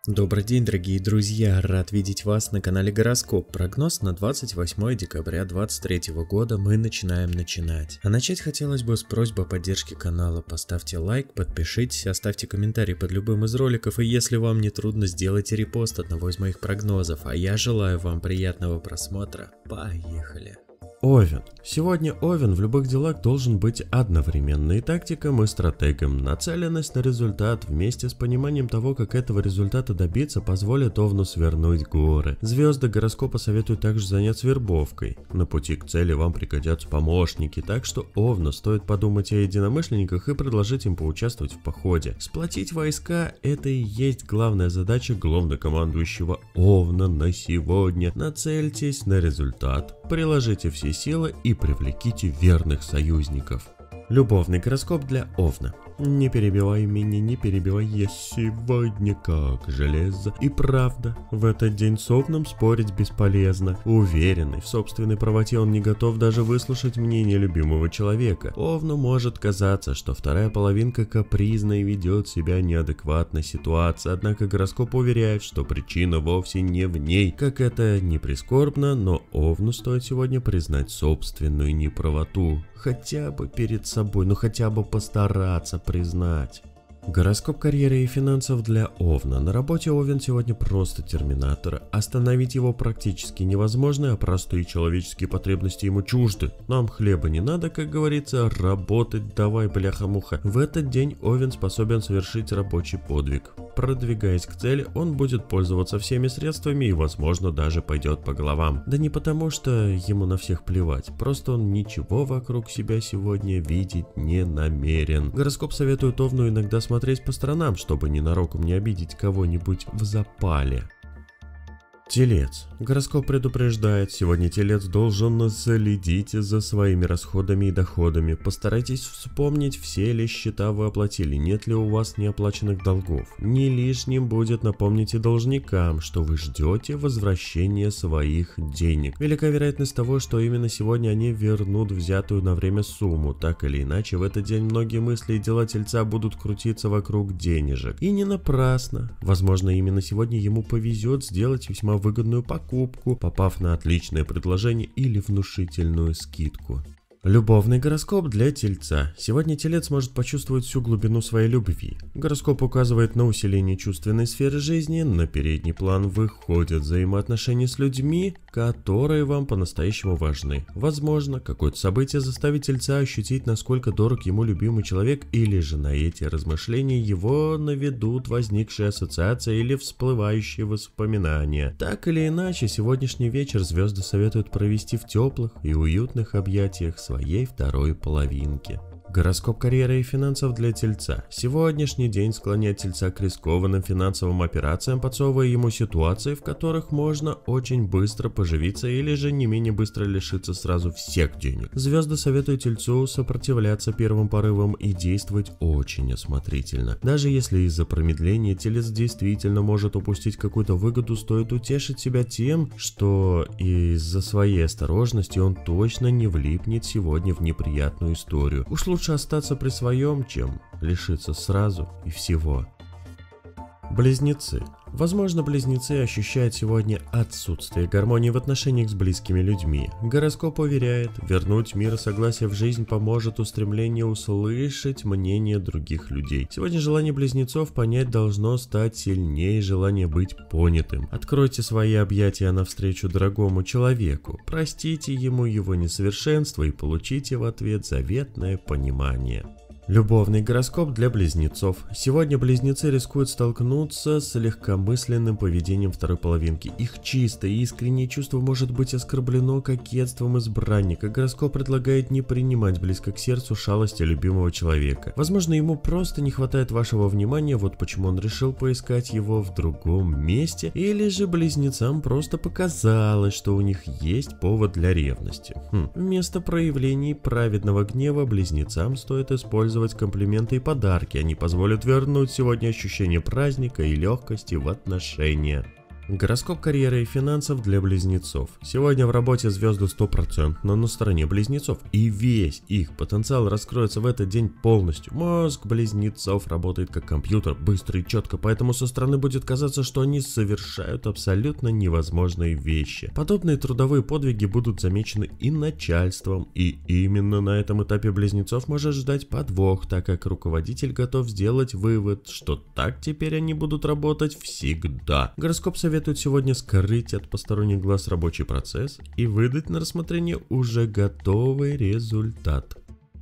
Добрый день, дорогие друзья! Рад видеть вас на канале Гороскоп. Прогноз на 28 декабря 2023 года мы начинаем. А начать хотелось бы с просьбы о поддержке канала. Поставьте лайк, подпишитесь, оставьте комментарий под любым из роликов, и если вам не трудно, сделайте репост одного из моих прогнозов. А я желаю вам приятного просмотра. Поехали! Овен. Сегодня Овен в любых делах должен быть одновременно и тактиком, и стратегом. Нацеленность на результат вместе с пониманием того, как этого результата добиться, позволит Овну свернуть горы. Звезды гороскопа советуют также заняться вербовкой. На пути к цели вам пригодятся помощники, так что Овну стоит подумать о единомышленниках и предложить им поучаствовать в походе. Сплотить войска – это и есть главная задача главнокомандующего Овна на сегодня. Нацельтесь на результат, приложите все силы и привлеките верных союзников. Любовный гороскоп для Овна. Не перебивай меня, не перебивай, я сегодня как железо. И правда, в этот день с Овном спорить бесполезно. Уверенный в собственной правоте, он не готов даже выслушать мнение любимого человека. Овну может казаться, что вторая половинка капризна и ведет себя неадекватно ситуации, однако гороскоп уверяет, что причина вовсе не в ней. Как это не прискорбно, но Овну стоит сегодня признать собственную неправоту. Хотя бы перед собой, но хотя бы постараться признать. Гороскоп карьеры и финансов для Овна. На работе Овен сегодня просто терминатор. Остановить его практически невозможно, а простые человеческие потребности ему чужды. Нам хлеба не надо, как говорится, работать давай, бляха-муха. В этот день Овен способен совершить рабочий подвиг. Продвигаясь к цели, он будет пользоваться всеми средствами и, возможно, даже пойдет по головам. Да не потому, что ему на всех плевать, просто он ничего вокруг себя сегодня видеть не намерен. Гороскоп советует Овну иногда смотреть по сторонам, чтобы ненароком не обидеть кого-нибудь в запале. Телец. Гороскоп предупреждает, сегодня Телец должен следить за своими расходами и доходами. Постарайтесь вспомнить, все ли счета вы оплатили, нет ли у вас неоплаченных долгов. Не лишним будет напомнить и должникам, что вы ждете возвращения своих денег. Велика вероятность того, что именно сегодня они вернут взятую на время сумму. Так или иначе, в этот день многие мысли и дела Тельца будут крутиться вокруг денежек. И не напрасно. Возможно, именно сегодня ему повезет сделать весьма выгодную покупку, попав на отличное предложение или внушительную скидку. Любовный гороскоп для Тельца. Сегодня Телец может почувствовать всю глубину своей любви. Гороскоп указывает на усиление чувственной сферы жизни, на передний план выходят взаимоотношения с людьми, которые вам по-настоящему важны. Возможно, какое-то событие заставит Тельца ощутить, насколько дорог ему любимый человек, или же на эти размышления его наведут возникшие ассоциации или всплывающие воспоминания. Так или иначе, сегодняшний вечер звезды советуют провести в теплых и уютных объятиях своей второй половинки. Гороскоп карьеры и финансов для Тельца. Сегодняшний день склоняет Тельца к рискованным финансовым операциям, подсовывая ему ситуации, в которых можно очень быстро поживиться или же не менее быстро лишиться сразу всех денег. Звезды советуют Тельцу сопротивляться первым порывам и действовать очень осмотрительно. Даже если из-за промедления Телец действительно может упустить какую-то выгоду, стоит утешить себя тем, что из-за своей осторожности он точно не влипнет сегодня в неприятную историю. Уж лучше остаться при своем, чем лишиться сразу и всего. Близнецы. Возможно, близнецы ощущают сегодня отсутствие гармонии в отношениях с близкими людьми. Гороскоп уверяет, вернуть мир и согласие в жизнь поможет устремление услышать мнение других людей. Сегодня желание близнецов понять должно стать сильнее желания быть понятым. Откройте свои объятия навстречу дорогому человеку, простите ему его несовершенство и получите в ответ заветное понимание. Любовный гороскоп для близнецов. Сегодня близнецы рискуют столкнуться с легкомысленным поведением второй половинки. Их чистое и искреннее чувство может быть оскорблено кокетством избранника. Гороскоп предлагает не принимать близко к сердцу шалости любимого человека. Возможно, ему просто не хватает вашего внимания, вот почему он решил поискать его в другом месте. Или же близнецам просто показалось, что у них есть повод для ревности. Вместо проявлений праведного гнева близнецам стоит использовать комплименты и подарки. Они позволят вернуть сегодня ощущение праздника и легкости в отношения. Гороскоп карьеры и финансов для близнецов. Сегодня в работе звезды 100% на стороне близнецов, и весь их потенциал раскроется в этот день полностью. Мозг близнецов работает как компьютер, быстро и четко, поэтому со стороны будет казаться, что они совершают абсолютно невозможные вещи. Подобные трудовые подвиги будут замечены и начальством, и именно на этом этапе близнецов может ждать подвох, так как руководитель готов сделать вывод, что так теперь они будут работать всегда. Гороскоп советует сегодня скрыть от посторонних глаз рабочий процесс и выдать на рассмотрение уже готовый результат.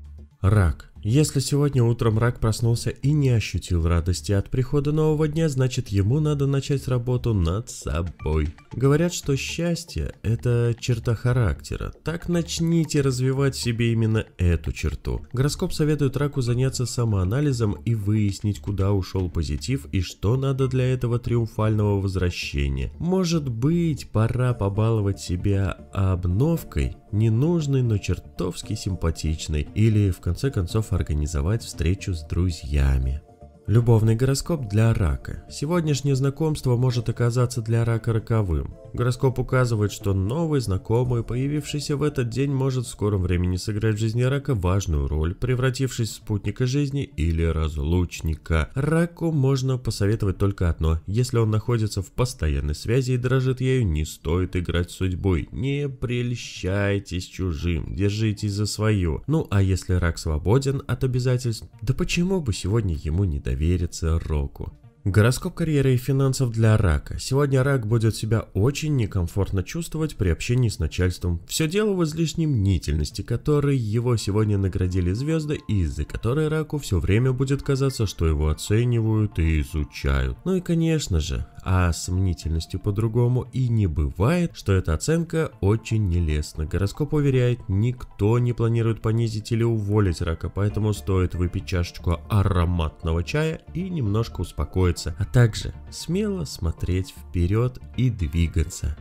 Рак. Если сегодня утром рак проснулся и не ощутил радости от прихода нового дня, значит ему надо начать работу над собой. Говорят, что счастье – это черта характера. Так начните развивать в себе именно эту черту. Гороскоп советует раку заняться самоанализом и выяснить, куда ушел позитив и что надо для этого триумфального возвращения. Может быть, пора побаловать себя обновкой, ненужной, но чертовски симпатичной, или в конце концов организовать встречу с друзьями. Любовный гороскоп для рака. Сегодняшнее знакомство может оказаться для рака роковым. Гороскоп указывает, что новый знакомый, появившийся в этот день, может в скором времени сыграть в жизни рака важную роль, превратившись в спутника жизни или разлучника. Раку можно посоветовать только одно: если он находится в постоянной связи и дрожит ею, не стоит играть с судьбой. Не прельщайтесь чужим, держитесь за свое. Ну а если рак свободен от обязательств, да почему бы сегодня ему не довериться року? Гороскоп карьеры и финансов для рака. Сегодня рак будет себя очень некомфортно чувствовать при общении с начальством. Все дело в излишней мнительности, которой его сегодня наградили звезды, и из-за которой раку все время будет казаться, что его оценивают и изучают. Ну и конечно же, а с мнительностью по-другому и не бывает, что эта оценка очень нелестна. Гороскоп уверяет, никто не планирует понизить или уволить рака, поэтому стоит выпить чашечку ароматного чая и немножко успокоиться. А также смело смотреть вперед и двигаться.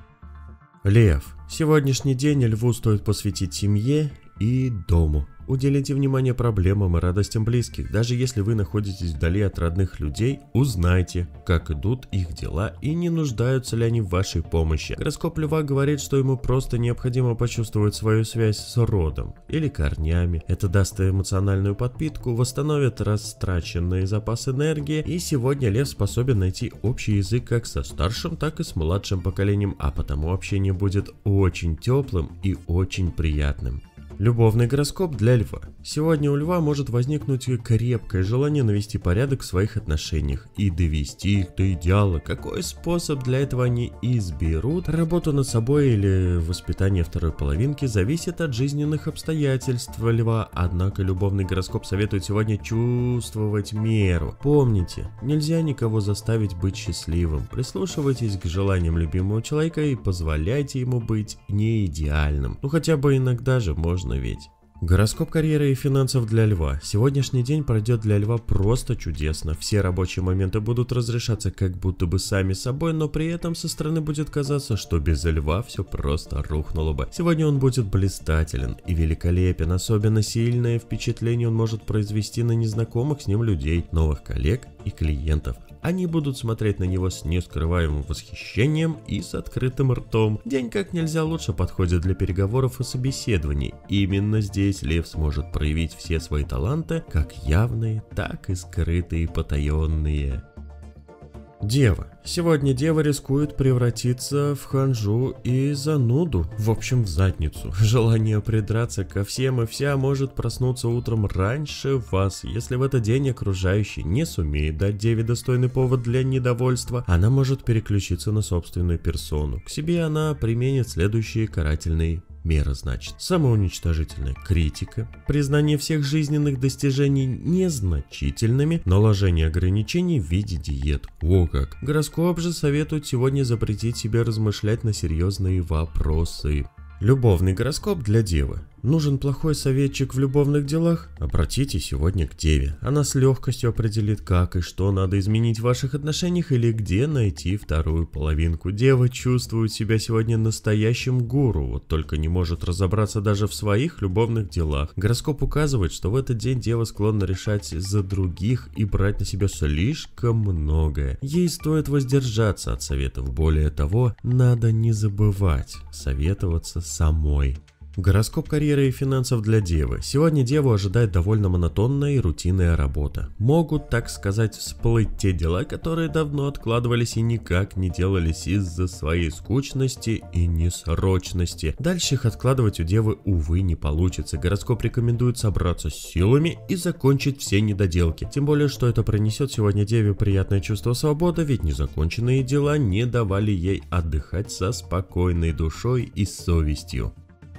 Лев. Сегодняшний день льву стоит посвятить семье и дому. Уделите внимание проблемам и радостям близких. Даже если вы находитесь вдали от родных людей, узнайте, как идут их дела и не нуждаются ли они в вашей помощи. Гороскоп льва говорит, что ему просто необходимо почувствовать свою связь с родом или корнями. Это даст эмоциональную подпитку, восстановит растраченный запас энергии, и сегодня лев способен найти общий язык как со старшим, так и с младшим поколением, а потому общение будет очень теплым и очень приятным. Любовный гороскоп для льва. Сегодня у льва может возникнуть крепкое желание навести порядок в своих отношениях и довести их до идеала. Какой способ для этого они изберут? Работу над собой или воспитание второй половинки зависит от жизненных обстоятельств льва, однако любовный гороскоп советует сегодня чувствовать меру. Помните, нельзя никого заставить быть счастливым. Прислушивайтесь к желаниям любимого человека и позволяйте ему быть не идеальным. Ну хотя бы иногда же можно ведь. Гороскоп карьеры и финансов для льва. Сегодняшний день пройдет для льва просто чудесно. Все рабочие моменты будут разрешаться как будто бы сами собой, но при этом со стороны будет казаться, что без льва все просто рухнуло бы. Сегодня он будет блистателен и великолепен. Особенно сильное впечатление он может произвести на незнакомых с ним людей, новых коллег и клиентов. Они будут смотреть на него с нескрываемым восхищением и с открытым ртом. День как нельзя лучше подходит для переговоров и собеседований. Именно здесь лев сможет проявить все свои таланты, как явные, так и скрытые, потаенные. Дева. Сегодня дева рискует превратиться в ханжу и зануду, в общем в задницу. Желание придраться ко всем и вся может проснуться утром раньше вас. Если в этот день окружающий не сумеет дать деве достойный повод для недовольства, она может переключиться на собственную персону. К себе она применит следующие карательные меры, значит: самоуничтожительная критика, признание всех жизненных достижений незначительными, наложение ограничений в виде диет. О как! Гороскоп же советует сегодня запретить себе размышлять на серьезные вопросы. Любовный гороскоп для девы. Нужен плохой советчик в любовных делах? Обратитесь сегодня к Деве. Она с легкостью определит, как и что надо изменить в ваших отношениях или где найти вторую половинку. Дева чувствует себя сегодня настоящим гуру, вот только не может разобраться даже в своих любовных делах. Гороскоп указывает, что в этот день Дева склонна решать за других и брать на себя слишком многое. Ей стоит воздержаться от советов. Более того, надо не забывать советоваться самой. Гороскоп карьеры и финансов для Девы. Сегодня Деву ожидает довольно монотонная и рутинная работа. Могут, так сказать, всплыть те дела, которые давно откладывались и никак не делались из-за своей скучности и несрочности. Дальше их откладывать у Девы, увы, не получится. Гороскоп рекомендует собраться с силами и закончить все недоделки. Тем более, что это принесет сегодня Деве приятное чувство свободы, ведь незаконченные дела не давали ей отдыхать со спокойной душой и совестью.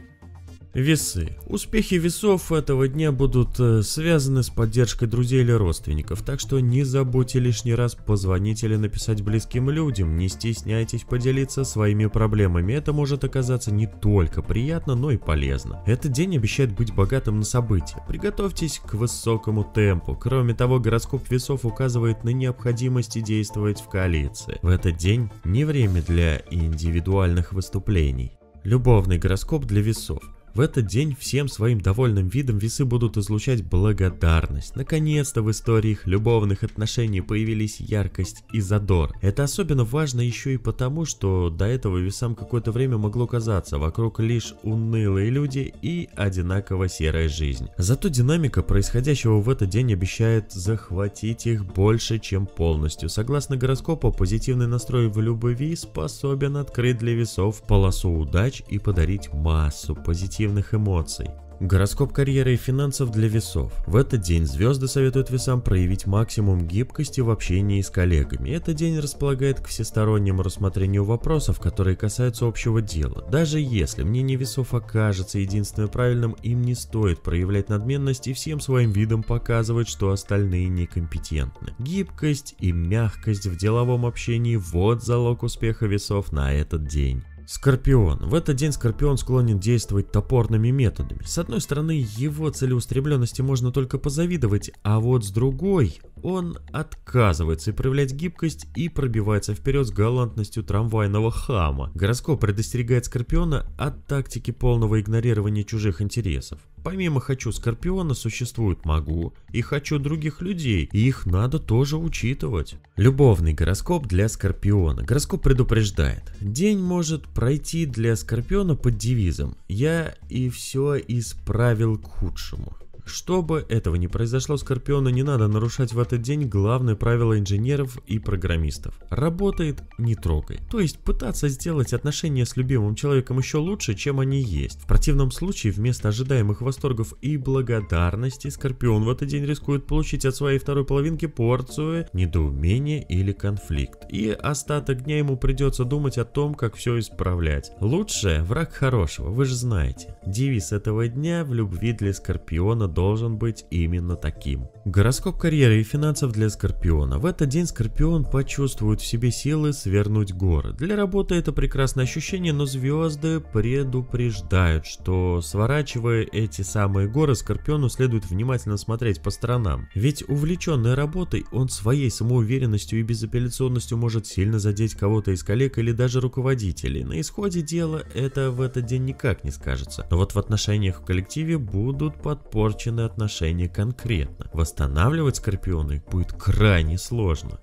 Весы. Успехи весов этого дня будут связаны с поддержкой друзей или родственников, так что не забудьте лишний раз позвонить или написать близким людям, не стесняйтесь поделиться своими проблемами, это может оказаться не только приятно, но и полезно. Этот день обещает быть богатым на события, приготовьтесь к высокому темпу. Кроме того, гороскоп весов указывает на необходимость действовать в коалиции. В этот день не время для индивидуальных выступлений. Любовный гороскоп для весов. В этот день всем своим довольным видом весы будут излучать благодарность. Наконец-то в истории их любовных отношений появились яркость и задор. Это особенно важно еще и потому, что до этого весам какое-то время могло казаться вокруг лишь унылые люди и одинаково серая жизнь. Зато динамика происходящего в этот день обещает захватить их больше, чем полностью. Согласно гороскопу, позитивный настрой в любви способен открыть для весов полосу удач и подарить массу позитивных эмоций. Гороскоп карьеры и финансов для весов. В этот день звезды советуют весам проявить максимум гибкости в общении с коллегами. Этот день располагает к всестороннему рассмотрению вопросов, которые касаются общего дела. Даже если мнение весов окажется единственным правильным, им не стоит проявлять надменность и всем своим видом показывать, что остальные некомпетентны. Гибкость и мягкость в деловом общении – вот залог успеха весов на этот день. Скорпион. В этот день Скорпион склонен действовать топорными методами. С одной стороны, его целеустремленности можно только позавидовать, а вот с другой, он отказывается проявлять гибкость и пробивается вперед с галантностью трамвайного хама. Гороскоп предостерегает Скорпиона от тактики полного игнорирования чужих интересов. Помимо «хочу» Скорпиона существует «могу» и «хочу» других людей, и их надо тоже учитывать. Любовный гороскоп для Скорпиона. Гороскоп предупреждает. День может пройти для Скорпиона под девизом «Я и все исправил к худшему». Чтобы этого не произошло, Скорпиона не надо нарушать в этот день главное правило инженеров и программистов. Работает – не трогай. То есть пытаться сделать отношения с любимым человеком еще лучше, чем они есть. В противном случае вместо ожидаемых восторгов и благодарности Скорпион в этот день рискует получить от своей второй половинки порцию недоумения или конфликт. И остаток дня ему придется думать о том, как все исправлять. Лучшее – враг хорошего, вы же знаете. Девиз этого дня в любви для Скорпиона должен быть именно таким. Гороскоп карьеры и финансов для Скорпиона. В этот день Скорпион почувствует в себе силы свернуть горы. Для работы это прекрасное ощущение, но звезды предупреждают, что сворачивая эти самые горы, Скорпиону следует внимательно смотреть по сторонам. Ведь увлеченный работой, он своей самоуверенностью и безапелляционностью может сильно задеть кого-то из коллег или даже руководителей. На исходе дела это в этот день никак не скажется. Но вот в отношениях в коллективе будут подпорчены отношения конкретно. Восстанавливать Скорпиона их будет крайне сложно.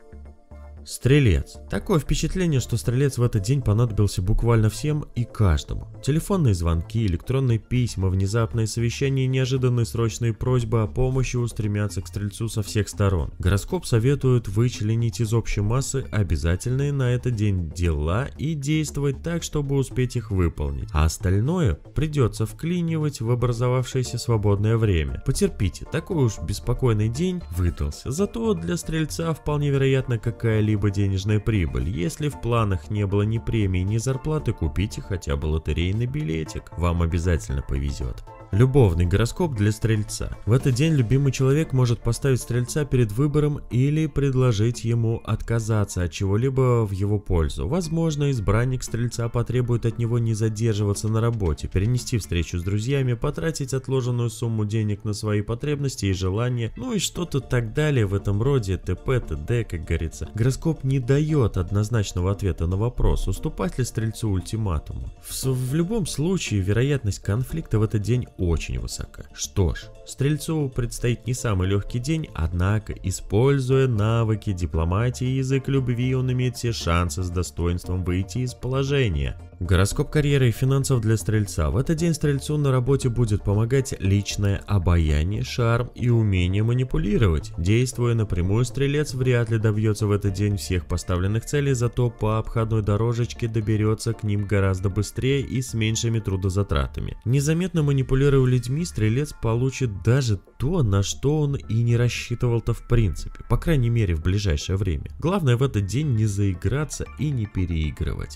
Стрелец. Такое впечатление, что Стрелец в этот день понадобился буквально всем и каждому. Телефонные звонки, электронные письма, внезапные совещания и неожиданные срочные просьбы о помощи устремятся к Стрельцу со всех сторон. Гороскоп советует вычленить из общей массы обязательные на этот день дела и действовать так, чтобы успеть их выполнить. А остальное придется вклинивать в образовавшееся свободное время. Потерпите, такой уж беспокойный день выдался. Зато для Стрельца вполне вероятно какая-либо денежная прибыль. Если в планах не было ни премии, ни зарплаты, купите хотя бы лотерейный билетик. Вам обязательно повезет. Любовный гороскоп для Стрельца. В этот день любимый человек может поставить Стрельца перед выбором или предложить ему отказаться от чего-либо в его пользу. Возможно, избранник Стрельца потребует от него не задерживаться на работе, перенести встречу с друзьями, потратить отложенную сумму денег на свои потребности и желания, ну и что-то так далее в этом роде, т.п. т.д., как говорится. Гороскоп не дает однозначного ответа на вопрос, уступать ли Стрельцу ультиматуму. В любом случае, вероятность конфликта в этот день очень высока. Что ж, Стрельцу предстоит не самый легкий день, однако, используя навыки дипломатии и язык любви, он имеет все шансы с достоинством выйти из положения. Гороскоп карьеры и финансов для Стрельца. В этот день Стрельцу на работе будет помогать личное обаяние, шарм и умение манипулировать. Действуя напрямую, Стрелец вряд ли добьется в этот день всех поставленных целей, зато по обходной дорожечке доберется к ним гораздо быстрее и с меньшими трудозатратами. Незаметно манипулируя людьми, Стрелец получит даже то, на что он и не рассчитывал-то в принципе, по крайней мере в ближайшее время. Главное в этот день не заиграться и не переигрывать.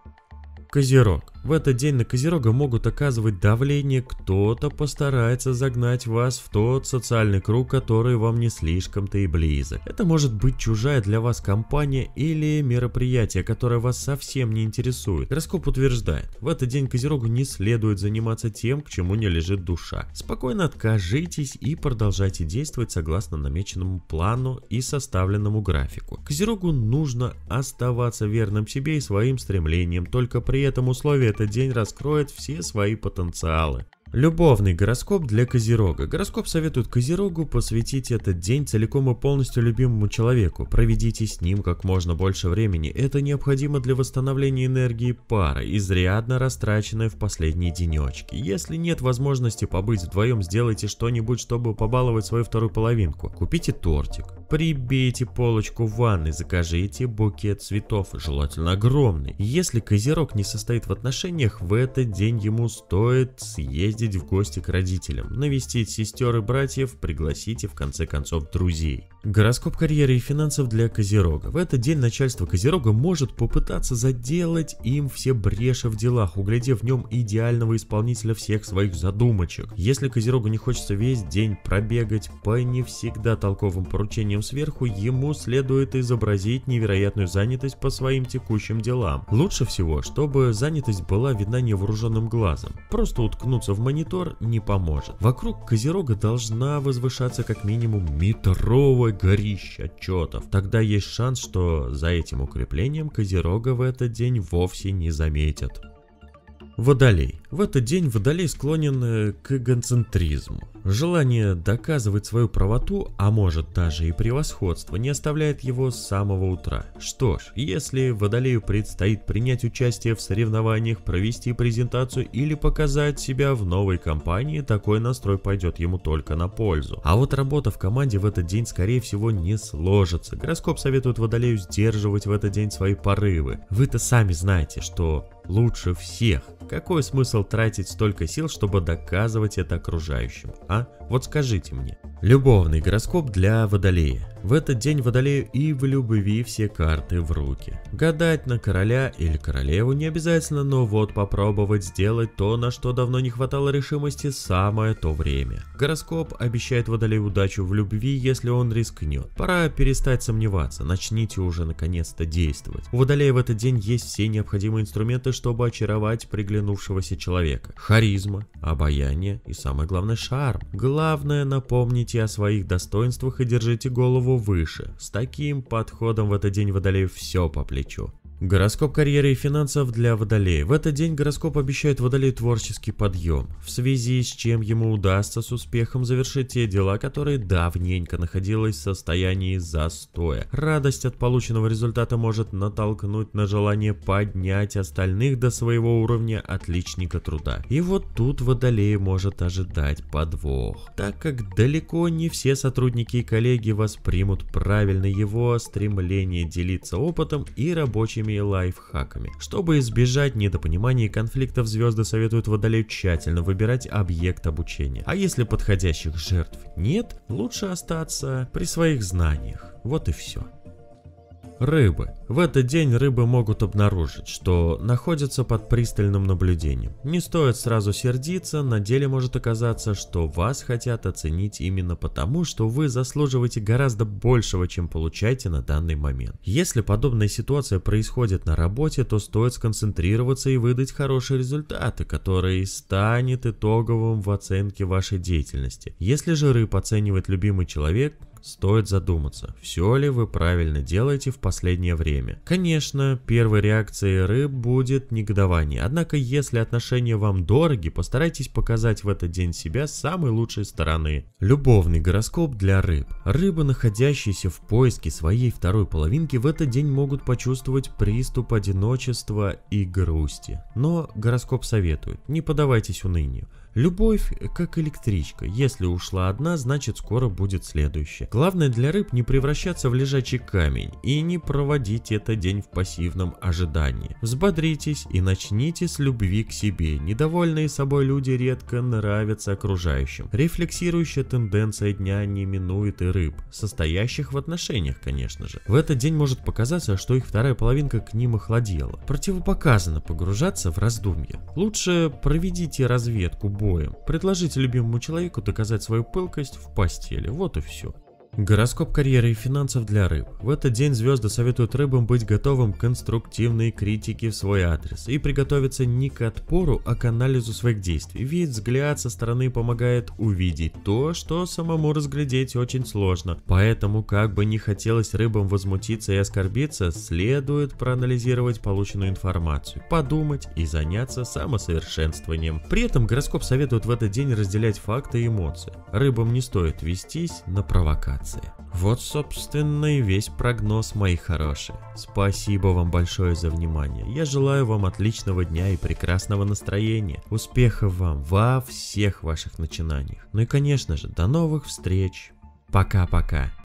Козерог. В этот день на Козерога могут оказывать давление, кто-то постарается загнать вас в тот социальный круг, который вам не слишком-то и близок. Это может быть чужая для вас компания или мероприятие, которое вас совсем не интересует. Гороскоп утверждает, в этот день Козерогу не следует заниматься тем, к чему не лежит душа. Спокойно откажитесь и продолжайте действовать согласно намеченному плану и составленному графику. Козерогу нужно оставаться верным себе и своим стремлениям, только при этом условии этот день раскроет все свои потенциалы. Любовный гороскоп для Козерога. Гороскоп советует Козерогу посвятить этот день целиком и полностью любимому человеку. Проведите с ним как можно больше времени. Это необходимо для восстановления энергии пары, изрядно растраченной в последние денечки. Если нет возможности побыть вдвоем, сделайте что-нибудь, чтобы побаловать свою вторую половинку. Купите тортик, прибейте полочку в ванной, закажите букет цветов, желательно огромный. Если Козерог не состоит в отношениях, в этот день ему стоит съездить в гости к родителям, навестить сестер и братьев, пригласите в конце концов друзей. Гороскоп карьеры и финансов для Козерога. В этот день начальство Козерога может попытаться заделать им все бреши в делах, углядев в нем идеального исполнителя всех своих задумочек. Если Козерогу не хочется весь день пробегать по не всегда толковым поручениям сверху, ему следует изобразить невероятную занятость по своим текущим делам. Лучше всего, чтобы занятость была видна невооруженным глазом. Просто уткнуться в монитор не поможет. Вокруг Козерога должна возвышаться как минимум метровое горище отчетов. Тогда есть шанс, что за этим укреплением Козерога в этот день вовсе не заметят. Водолей. В этот день Водолей склонен к эгоцентризму. Желание доказывать свою правоту, а может даже и превосходство, не оставляет его с самого утра. Что ж, если Водолею предстоит принять участие в соревнованиях, провести презентацию или показать себя в новой компании, такой настрой пойдет ему только на пользу. А вот работа в команде в этот день скорее всего не сложится. Гороскоп советует Водолею сдерживать в этот день свои порывы. Вы-то сами знаете, что лучше всех. Какой смысл тратить столько сил, чтобы доказывать это окружающим, а? Вот скажите мне. Любовный гороскоп для Водолея. В этот день Водолею и в любви все карты в руки. Гадать на короля или королеву не обязательно, но вот попробовать сделать то, на что давно не хватало решимости, самое то время. Гороскоп обещает Водолею удачу в любви, если он рискнет. Пора перестать сомневаться, начните уже наконец-то действовать. У Водолея в этот день есть все необходимые инструменты, чтобы очаровать приглянувшегося человека. Харизма, обаяние и самое главное шарм. Главное, напомните о своих достоинствах и держите голову выше. С таким подходом в этот день Водолею все по плечу. Гороскоп карьеры и финансов для Водолея. В этот день гороскоп обещает Водолею творческий подъем, в связи с чем ему удастся с успехом завершить те дела, которые давненько находились в состоянии застоя. Радость от полученного результата может натолкнуть на желание поднять остальных до своего уровня отличника труда. И вот тут Водолея может ожидать подвох, так как далеко не все сотрудники и коллеги воспримут правильно его стремление делиться опытом и рабочими лайфхаками. Чтобы избежать недопонимания и конфликтов, звезды советуют Водолею тщательно выбирать объект обучения. А если подходящих жертв нет, лучше остаться при своих знаниях. Вот и все. Рыбы. В этот день рыбы могут обнаружить, что находятся под пристальным наблюдением. Не стоит сразу сердиться, на деле может оказаться, что вас хотят оценить именно потому, что вы заслуживаете гораздо большего, чем получаете на данный момент. Если подобная ситуация происходит на работе, то стоит сконцентрироваться и выдать хорошие результаты, которые станет итоговым в оценке вашей деятельности. Если же рыб оценивает любимый человек, стоит задуматься, все ли вы правильно делаете в последнее время. Конечно, первой реакцией рыб будет негодование, однако если отношения вам дороги, постарайтесь показать в этот день себя с самой лучшей стороны. Любовный гороскоп для рыб. Рыбы, находящиеся в поиске своей второй половинки, в этот день могут почувствовать приступ одиночества и грусти. Но гороскоп советует, не поддавайтесь унынию. Любовь как электричка, если ушла одна, значит скоро будет следующая. Главное для рыб не превращаться в лежачий камень и не проводить этот день в пассивном ожидании. Взбодритесь и начните с любви к себе. Недовольные собой люди редко нравятся окружающим. Рефлексирующая тенденция дня не минует и рыб, состоящих в отношениях, конечно же. В этот день может показаться, что их вторая половинка к ним охладела. Противопоказано погружаться в раздумья. Лучше проведите разведку боем. Предложите любимому человеку доказать свою пылкость в постели. Вот и все. Гороскоп карьеры и финансов для рыб. В этот день звезды советуют рыбам быть готовым к конструктивной критике в свой адрес и приготовиться не к отпору, а к анализу своих действий. Ведь взгляд со стороны помогает увидеть то, что самому разглядеть очень сложно. Поэтому, как бы не хотелось рыбам возмутиться и оскорбиться, следует проанализировать полученную информацию, подумать и заняться самосовершенствованием. При этом гороскоп советует в этот день разделять факты и эмоции. Рыбам не стоит вестись на провокации. Вот, собственно, и весь прогноз, мои хорошие. Спасибо вам большое за внимание. Я желаю вам отличного дня и прекрасного настроения. Успехов вам во всех ваших начинаниях. Ну и, конечно же, до новых встреч. Пока-пока.